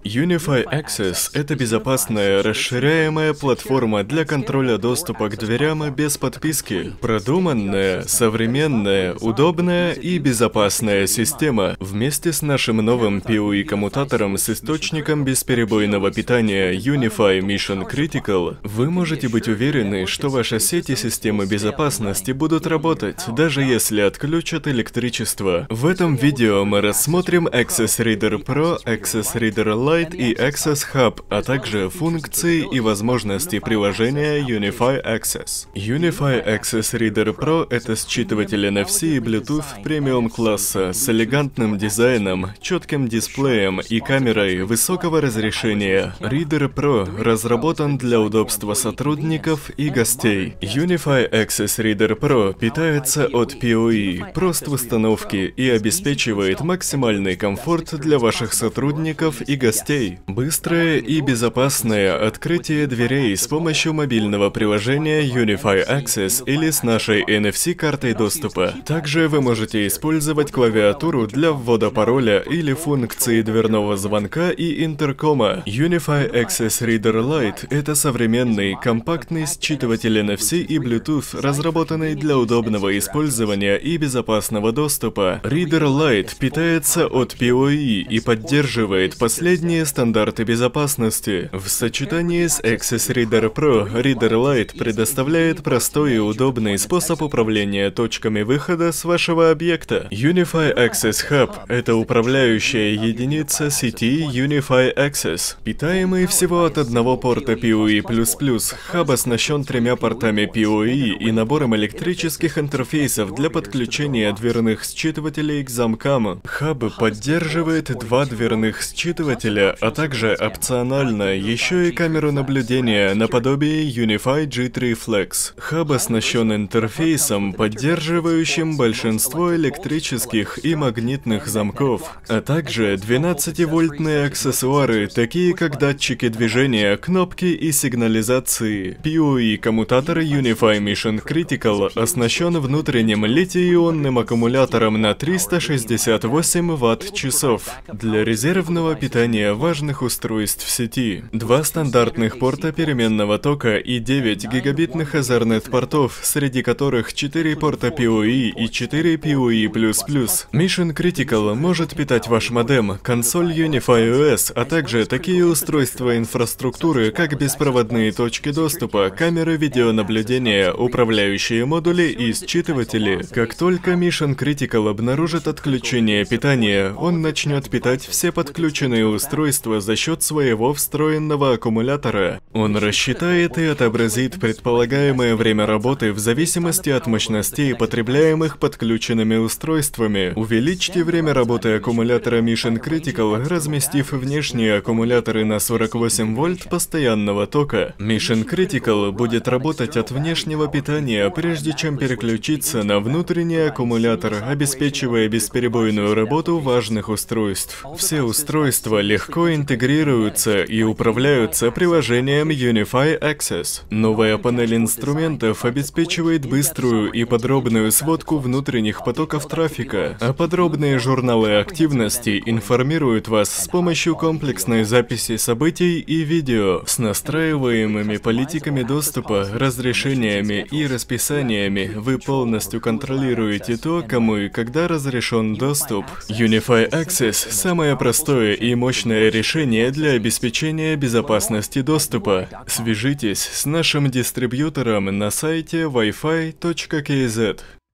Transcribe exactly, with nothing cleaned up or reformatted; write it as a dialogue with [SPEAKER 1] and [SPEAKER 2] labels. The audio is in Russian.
[SPEAKER 1] Unify Access — это безопасная, расширяемая платформа для контроля доступа к дверям без подписки. Продуманная, современная, удобная и безопасная система. Вместе с нашим новым пи о и-коммутатором с источником бесперебойного питания Unify Mission Critical, вы можете быть уверены, что ваша сеть и системы безопасности будут работать, даже если отключат электричество. В этом видео мы рассмотрим Access Reader Pro, Access Reader Lite и Access Hub, а также функции и возможности приложения Unify Access. Unify Access Reader Pro — это считыватель эн эф си и Bluetooth премиум-класса с элегантным дизайном, четким дисплеем и камерой высокого разрешения. Reader Pro разработан для удобства сотрудников и гостей. Unify Access Reader Pro питается от пи о и, прост в установке и обеспечивает максимальный комфорт для ваших сотрудников и гостей. Быстрое и безопасное открытие дверей с помощью мобильного приложения Unify Access или с нашей эн эф си-картой доступа. Также вы можете использовать клавиатуру для ввода пароля или функции дверного звонка и интеркома. Unify Access Reader Lite — это современный, компактный считыватель эн эф си и Bluetooth, разработанный для удобного использования и безопасного доступа. Reader Lite питается от пи о и и поддерживает последние стандарты безопасности. В сочетании с Access Reader Pro, Reader Lite предоставляет простой и удобный способ управления точками выхода с вашего объекта. Unify Access Hub — это управляющая единица сети Unify Access. Питаемый всего от одного порта пи о и плюс плюс, хаб оснащен тремя портами пи о и и набором электрических интерфейсов для подключения дверных считывателей к замкам. Хаб поддерживает два дверных считывателя, а также опционально еще и камеру наблюдения наподобие Unify джи три Flex. Хаб оснащен интерфейсом, поддерживающим большинство электрических и магнитных замков, а также двенадцативольтные аксессуары, такие как датчики движения, кнопки и сигнализации. пи о и-коммутатор Unify Mission Critical оснащен внутренним литий-ионным аккумулятором на триста шестьдесят восемь ватт-часов для резервного питания важных устройств в сети, два стандартных порта переменного тока и девять гигабитных Ethernet-портов, среди которых четыре порта пи о и и четыре пи о и плюс плюс. Mission Critical может питать ваш модем, консоль Unify о эс, а также такие устройства инфраструктуры, как беспроводные точки доступа, камеры видеонаблюдения, управляющие модули и считыватели. Как только Mission Critical обнаружит отключение питания, он начнет питать все подключенные устройства за счет своего встроенного аккумулятора. Он рассчитает и отобразит предполагаемое время работы в зависимости от мощностей, потребляемых подключенными устройствами. Увеличьте время работы аккумулятора Mission Critical, разместив внешние аккумуляторы на сорок восемь вольт постоянного тока. Mission Critical будет работать от внешнего питания, прежде чем переключиться на внутренний аккумулятор, обеспечивая бесперебойную работу важных устройств. Все устройства легко интегрируются и управляются приложением Unify Access. Новая панель инструментов обеспечивает быструю и подробную сводку внутренних потоков трафика, а подробные журналы активности информируют вас с помощью комплексной записи событий и видео. С настраиваемыми политиками доступа, разрешениями и расписаниями вы полностью контролируете то, кому и когда разрешен доступ. Unify Access — самое простое и мощное решение для обеспечения безопасности доступа. Свяжитесь с нашим дистрибьютором на сайте wi fi точка кей зет.